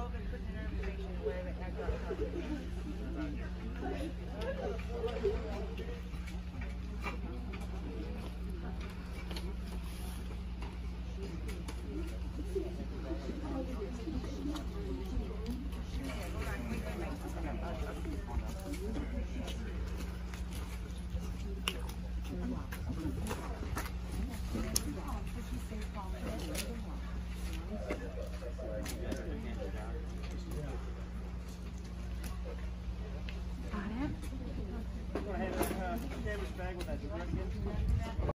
Go ahead and canvas bag with that direct in.